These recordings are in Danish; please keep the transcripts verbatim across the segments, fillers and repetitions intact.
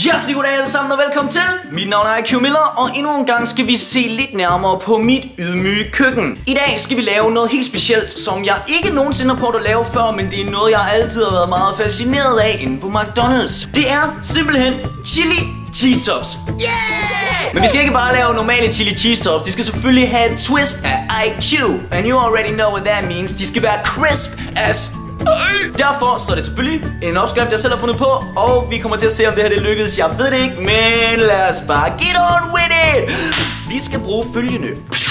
Hjertelig goddag alle sammen og velkommen til. Mit navn er I Q Miller, og endnu en gang skal vi se lidt nærmere på mit ydmyge køkken. I dag skal vi lave noget helt specielt, som jeg ikke nogensinde har prøvet at lave før, men det er noget jeg altid har været meget fascineret af inde på McDonald's. Det er simpelthen chili cheese tops. Yeah! Men vi skal ikke bare lave normale chili cheese tops. De skal selvfølgelig have et twist af I Q. And you already know what that means. De skal være crisp as derfor så er det selvfølgelig en opskrift jeg selv har fundet på, og vi kommer til at se om det her det lykkedes. Jeg ved det ikke, men lad os bare get on with it. Vi skal bruge følgende.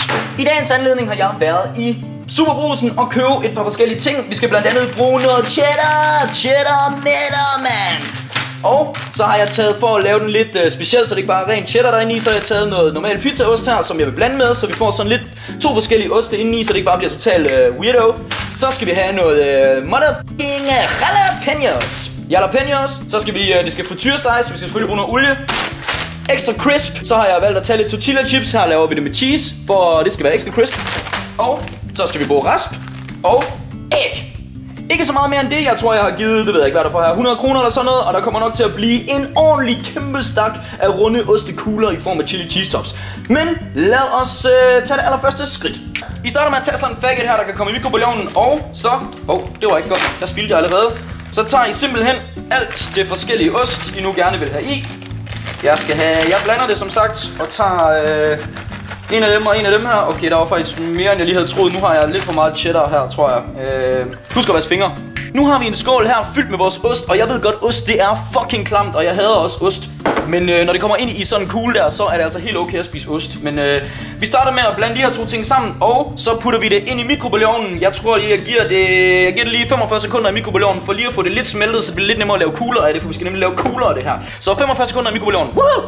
I dagens anledning har jeg været i Superbrugsen og købe et par forskellige ting. Vi skal blandt andet bruge noget cheddar. Cheddar metter, man. Og så har jeg taget, for at lave den lidt uh, speciel, så det ikke bare er ren cheddar derinde i, så har jeg taget noget normal pizzaost her, som jeg vil blande med, så vi får sådan lidt to forskellige oste inde i, så det ikke bare bliver totalt uh, weirdo. Så skal vi have noget uh, motherfucking jalapenos. Jalapenos. Så skal vi, uh, det skal frityresteges, så vi skal selvfølgelig bruge noget olie. Ekstra crisp. Så har jeg valgt at tage lidt tortilla chips. Her laver vi det med cheese, for det skal være ekstra crisp. Og så skal vi bruge rasp og æg. Ikke så meget mere end det. Jeg tror jeg har givet, det ved jeg ikke hvad der for her, hundrede kroner eller sådan noget. Og der kommer nok til at blive en ordentlig kæmpe stak af runde ostekugler i form af chili cheese tops. Men lad os øh, tage det allerførste skridt. I starter med at tage sådan en faggot her, der kan komme i mikrobølgeovnen. Og så, åh, oh, det var ikke godt, der spildte jeg allerede. Så tager I simpelthen alt det forskellige ost, I nu gerne vil have i. Jeg skal have, jeg blander det som sagt, og tager øh, en af dem og en af dem her. Okay, der var faktisk mere end jeg lige havde troet. Nu har jeg lidt for meget cheddar her, tror jeg. øh, Husk at vaske fingre. Nu har vi en skål her fyldt med vores ost. Og jeg ved godt, ost det er fucking klamt, og jeg hader også ost. Men øh, når det kommer ind i sådan en kugle der, så er det altså helt okay at spise ost. Men øh, vi starter med at blande de her to ting sammen, og så putter vi det ind i mikrobølgeovnen. Jeg tror lige, jeg giver det, jeg giver det lige femogfyrre sekunder i mikrobølgeovnen, for lige at få det lidt smeltet, så det bliver lidt nemmere at lave kugler af det, for vi skal nemlig lave kugler af det her. Så femogfyrre sekunder i mikrobølgeovnen. Woohoo!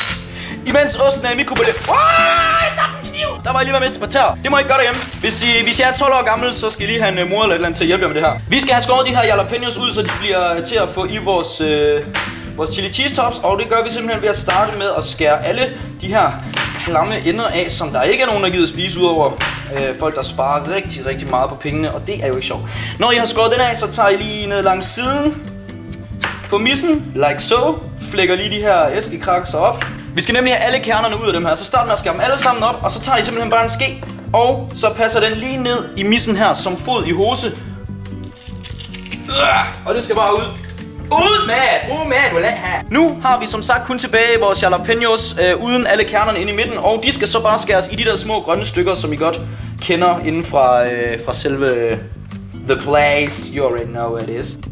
Imens osten er i mikrobølgeovnen. Der var jeg lige været mistet på tær. Det må I ikke gøre derhjemme. Hvis I, hvis jeg er tolv år gammel, så skal I lige have en mor eller et eller andet til at hjælpe jer med det her. Vi skal have skåret de her jalapenos ud, så de bliver til at få i vores, øh, vores chili cheese tops. Og det gør vi simpelthen ved at starte med at skære alle de her klamme ender af, som der ikke er nogen, der gider spise, udover øh, folk, der sparer rigtig, rigtig meget på pengene. Og det er jo ikke sjovt. Når I har skåret den af, så tager I lige ned langs siden på missen, like so. Flækker lige de her æskekrakser op. Vi skal nemlig have alle kernerne ud af dem her, så start med at skære dem alle sammen op, og så tager I simpelthen bare en ske, og så passer den lige ned i missen her, som fod i hose. Og det skal bare ud. Ud med! Ud med! Du vil have. Nu har vi som sagt kun tilbage vores jalapenos øh, uden alle kernerne inde i midten, og de skal så bare skæres i de der små grønne stykker, som I godt kender inden fra, øh, fra selve øh, the place. You already know what it is.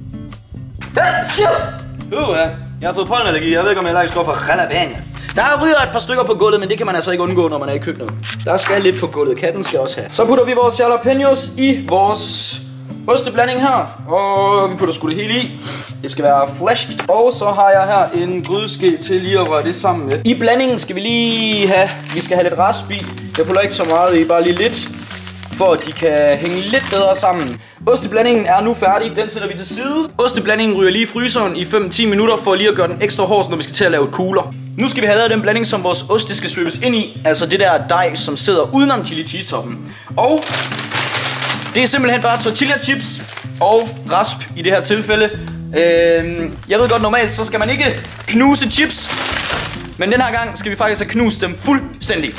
Uh, ja. Jeg har fået pollenallergi. Jeg ved ikke, om jeg er allergisk over for jalapenos. Der ryger et par stykker på gulvet, men det kan man altså ikke undgå, når man er i køkkenet. Der skal lidt på gulvet. Katten skal også have. Så putter vi vores jalapenos i vores osteblanding her. Og vi putter sgu det hele i. Det skal være flashed. Og så har jeg her en grydeske til lige at røre det sammen med. I blandingen skal vi lige have, vi skal have lidt rasp i. Jeg putter ikke så meget i, bare lige lidt, for at de kan hænge lidt bedre sammen. Osteblandingen er nu færdig, den sætter vi til side. Osteblandingen ryger lige i fryseren i fem til ti minutter, for lige at gøre den ekstra hård, når vi skal til at lave kugler. Nu skal vi have lavet den blanding, som vores ost skal svøbes ind i. Altså det der dej, som sidder udenom chili cheese toppen. Og det er simpelthen bare tortilla chips og rasp i det her tilfælde. øhm, Jeg ved godt, normalt så skal man ikke knuse chips, men den her gang skal vi faktisk have knust dem fuldstændig.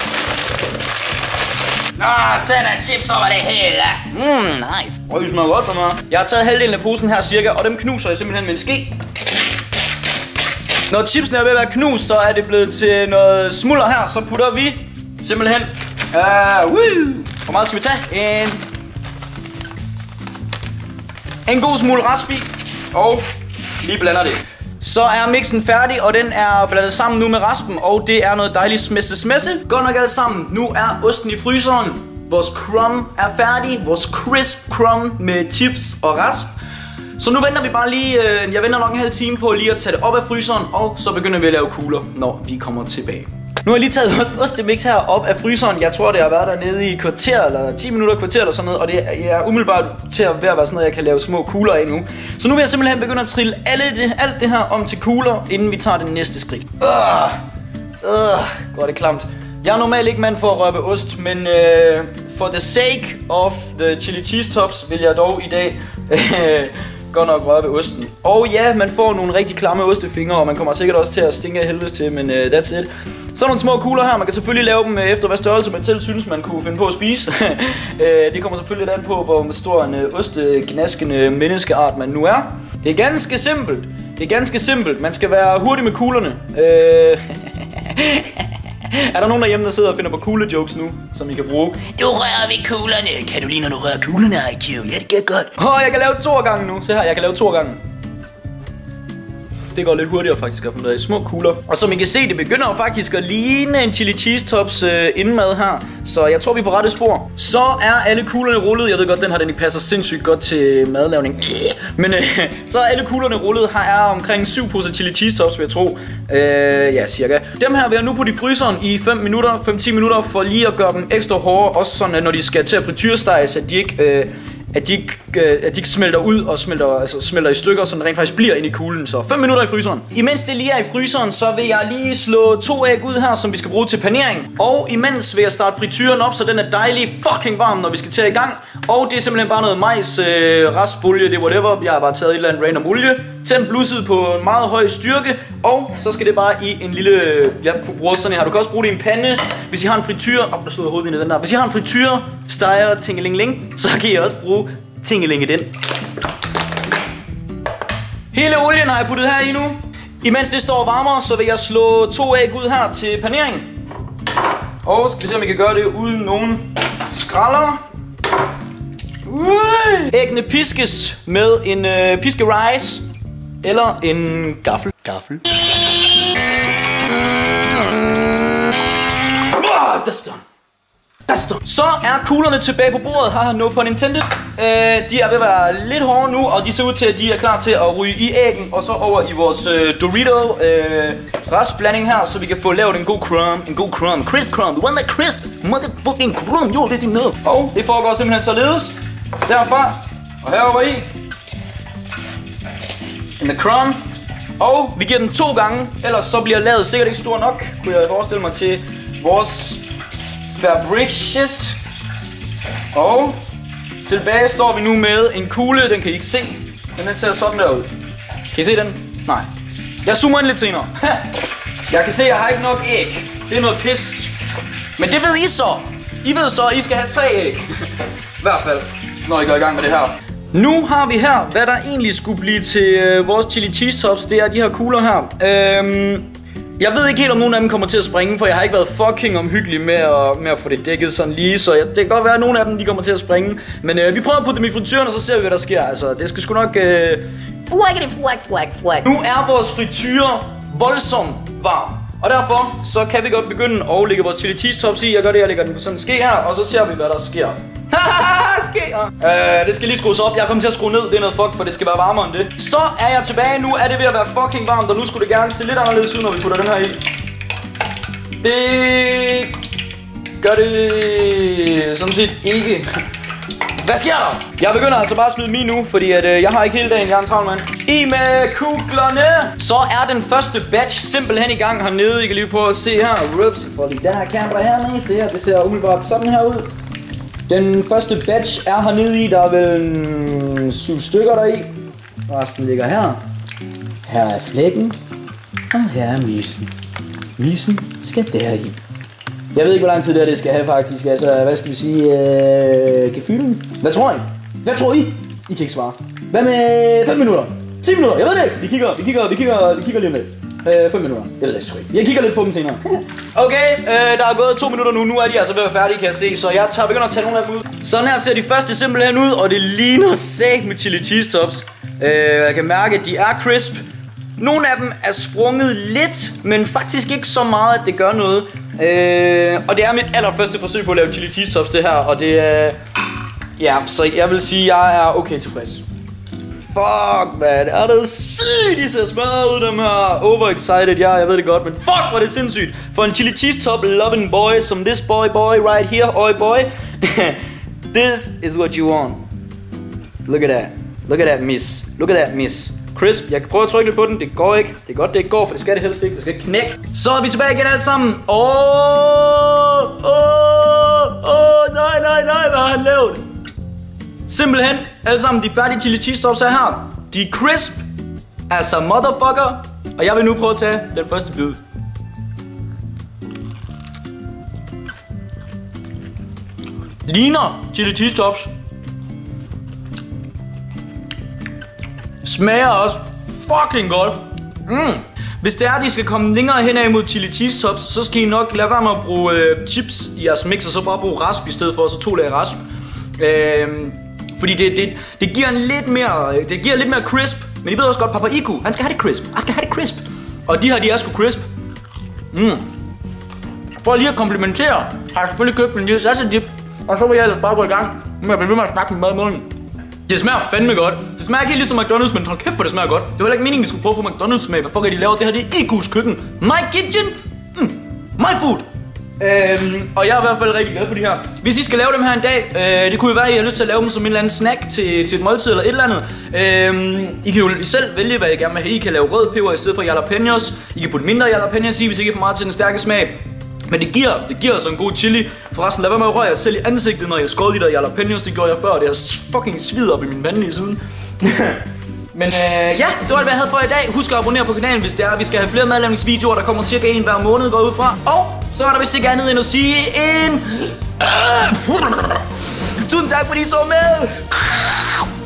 Nå, send en chips over det hele. Mmm, nice. Og det smager godt for mig. Jeg har taget halvdelen af posen her cirka, og dem knuser jeg simpelthen med en ske. Når chipsene er ved at være knust, så er det blevet til noget smulder her. Så putter vi simpelthen uh, woo. Hvor meget skal vi tage? En En god smule rasp i. Og lige blander det. Så er mixen færdig, og den er blandet sammen nu med raspen, og det er noget dejligt smesse smesse. Godt nok alt sammen. Nu er osten i fryseren. Vores crumb er færdig. Vores crisp crumb med chips og rasp. Så nu venter vi bare lige, øh, jeg venter nok en halv time på lige at tage det op af fryseren, og så begynder vi at lave kugler, når vi kommer tilbage. Nu har jeg lige taget vores ostemix her op af fryseren. Jeg tror, det har været dernede i kvarter, eller ti minutter kvarter eller sådan noget. Og det er umiddelbart til at være sådan noget, jeg kan lave små kugler af nu. Så nu vil jeg simpelthen begynde at trille alle det, alt det her om til kugler, inden vi tager det næste skridt. Øh, øh, går det klamt. Jeg er normalt ikke mand for at røre ved ost, men øh, for the sake of the chili cheese tops vil jeg dog i dag øh, godt nok røre ved osten. Og ja, man får nogle rigtig klamme ostefingre, og man kommer sikkert også til at stinke af helvedes til, men uh, that's it. Så nogle små kugler her, man kan selvfølgelig lave dem efter hvad størrelse man selv synes, man kunne finde på at spise. Det kommer selvfølgelig an på, hvor stor en ostegnaskende menneskeart man nu er. Det er ganske simpelt. Det er ganske simpelt. Man skal være hurtig med kuglerne. Øh... Er der nogen derhjemme, der sidder og finder på coole jokes nu, som I kan bruge? Du rører ved kuglerne. Kan du lide, når du rører kuglerne, I Q? Ja, det gør godt. Åh, oh, jeg kan lave to gange nu. Se her, jeg kan lave to gange. Det går lidt hurtigere faktisk at få noget i små kugler. Og som I kan se, det begynder jo faktisk at ligne en chili cheese tops øh, indmad her. Så jeg tror, vi er på rette spor. Så er alle kuglerne rullet. Jeg ved godt, den her den ikke passer sindssygt godt til madlavning. Men øh, så er alle kuglerne rullet. Her er omkring syv poser chili cheese tops, vil jeg tro. Øh, ja, cirka. Dem her vil jeg nu putte i fryseren i fem minutter, fem til ti minutter, for lige at gøre dem ekstra hårde. Også sådan, at når de skal til at frityresteges, at de ikke... Øh, At de, ikke, øh, at de ikke smelter ud og smelter, altså smelter i stykker, så den rent faktisk bliver inde i kuglen. Så fem minutter i fryseren. Imens det lige er i fryseren, så vil jeg lige slå to æg ud her, som vi skal bruge til panering. Og imens vil jeg starte frityren op, så den er dejlig fucking varm, når vi skal til i gang. Og det er simpelthen bare noget majs, øh, restbolie, det er whatever. Jeg har bare taget et eller andet random olie. Tænd blusset på en meget høj styrke. Og så skal det bare i en lille... Jeg bruger sådan en her. Du kan også bruge det i en pande. Hvis I har en frityr... Åh, oh, der slår hovedet ind i den der. Hvis I har en frityr, steger, tingeling-ling, så kan I også bruge tingeling i den. Hele olien har jeg puttet her i nu. Imens det står varmere, så vil jeg slå to æg ud her til panering. Og skal vi se, om vi kan gøre det uden nogen skralder. Æggene piskes med en øh, piskerice eller en gaffel. Gaffel. Oh, that's done. That's done. Så er kuglerne tilbage på bordet. Haha, no pun intended. Øh, de er ved at være lidt hårde nu, og de ser ud til, at de er klar til at ryge i æggen og så over i vores øh, Dorito øh, restblanding her, så vi kan få lavet en god crumb. En god crumb. Crisp crumb. You want that crisp? Motherfucking crumb. Jo, det er din noget. Og det foregår simpelthen således. Derfra og herover i. In the crumb. Og vi giver den to gange, ellers så bliver lavet sikkert ikke stor nok, kunne jeg forestille mig, til vores Fabricious. Og tilbage står vi nu med en kugle, den kan I ikke se, men den ser sådan der ud. Kan I se den? Nej. Jeg zoomer ind lidt senere. Jeg kan se, at jeg har ikke nok æg. Det er noget pis. Men det ved I så. I ved så, at I skal have tre æg. I hvert fald, når I går i gang med det her. Nu har vi her, hvad der egentlig skulle blive til øh, vores chili cheese tops. Det er de her kugler her. Øhm, jeg ved ikke helt, om nogen af dem kommer til at springe, for jeg har ikke været fucking omhyggelig med at, med at få det dækket sådan lige. Så jeg, det kan godt være, at nogle af dem de kommer til at springe. Men øh, vi prøver at putte dem i frityren, og så ser vi, hvad der sker. Altså, det skal sgu nok... Øh... Flag, flag, flag, flag. Nu er vores frityre voldsomt varm. Og derfor så kan vi godt begynde at lægge vores chili cheese tops i. Jeg gør det, jeg lægger den på sådan en ske her, og så ser vi, hvad der sker. Ske. Uh, det skal lige skrues op. Jeg kommer til at skrue ned. Det er noget fuck, for det skal være varmere end det. Så er jeg tilbage. Nu er det ved at være fucking varmt, og nu skulle det gerne se lidt anderledes ud, når vi putter den her i. Det gør det sådan set ikke. Hvad sker der? Jeg begynder altså bare at smide min nu, fordi at, øh, jeg har ikke hele dagen, jeg er en travl mand. I med kuglerne! Så er den første batch simpelthen i gang hernede. I kan lige prøve at se her. Rups, for lige den her kamera hernede. Det her, det ser umiddelbart sådan her ud. Den første batch er hernede i. Der er vel syv stykker der i. Resten ligger her. Her er flækken. Og her er misen. Misen skal deri. Jeg ved ikke, hvor lang tid det her det skal have faktisk. Altså, hvad skal vi sige? Øh, gefylen? Hvad tror I? Hvad tror I? I kan ikke svare. Hvad med fem minutter? ti minutter? Jeg ved det ikke. Vi kigger, vi kigger, vi kigger, vi kigger lige om lidt. Øh, fem minutter. Jeg ved det sgu ikke. Jeg kigger lidt på dem senere. Okay, øh, der er gået to minutter nu. Nu er de altså ved at være færdige, kan jeg se. Så jeg tager begynder at tage nogle af dem ud. Sådan her ser de første simpelthen ud, og det ligner sag med chili cheese tops. Øh, jeg kan mærke, at de er crisp. Nogle af dem er sprunget lidt, men faktisk ikke så meget, at det gør noget. Øh, og det er mit allerførste forsøg på at lave chili cheese tops, det her. Og det er... Ja, så jeg vil sige, at jeg er okay tilfreds. Fuck, man. Er det sygt, de ser smadret ud, dem her. Overexcited, ja, jeg ved det godt. Men fuck, hvor er det sindssygt. For en chili cheese top loving boy, som this boy boy right here, oi boy. This is what you want. Look at that. Look at that, miss. Look at that, miss. Crisp, jeg kan prøve at trykke lidt på den. Det går ikke. Det er godt, det ikke går, for det skal det helst ikke. Det skal ikke knække. Så er vi tilbage igen alle sammen. Åh, åh, åh, nej, nej, nej, hvad har han lavet? Simpelthen, alle sammen, de færdige chili cheese tops er her. De er crisp. Altså motherfucker. Og jeg vil nu prøve at tage den første bid. Ligner chili cheese tops. Smager også fucking godt. Mm. Hvis det er, at de skal komme længere hen ad mod chili cheese tops, så skal I nok lade være med at bruge øh, chips i jeres mix, og så bare bruge rasp i stedet for, så to lag rasp. Øh, fordi det, det, det giver en lidt mere, det giver lidt mere crisp. Men I ved også godt, Papa Iku, han skal have det crisp. Han skal have det crisp. Og de her, de er sgu crisp. Mm. For lige at komplimentere, har jeg selvfølgelig købt en lille salsa dip. Og så vil jeg ellers bare gå i gang med at blive ved med at snakke med mad i munden. Det smager fandme godt. Det smager ikke helt ligesom McDonald's, men hold kæft, hvor det smager godt. Det var heller ikke meningen, vi skulle prøve at få McDonald's smag. Hvad fuck er de laver? Det her, det er Ikus køkken. My kitchen. Mm. My food. Øhm, og jeg er i hvert fald rigtig glad for de her. Hvis I skal lave dem her en dag, øh, det kunne jo være, at I har lyst til at lave dem som en eller anden snack til, til et måltid eller et eller andet. Øhm, I kan jo I selv vælge, hvad I gerne vil have. I kan lave rød peber i stedet for jalapenos. I kan putte mindre jalapenos i, hvis I ikke er for meget til den stærke smag. Men det giver, det giver altså en god chili. Forresten, lad være med at røre jer selv i ansigtet, når jeg skåret de der jalapenos. Det gjorde jeg før, og det har fucking svid op i min vand i siden. Men øh, ja, det var det, hvad jeg havde for i dag. Husk at abonnere på kanalen, hvis det er. Vi skal have flere madlavningsvideoer, der kommer cirka en hver måned, går ud fra. Og så er der vist ikke andet end at sige en... Tusind tak, fordi I så med.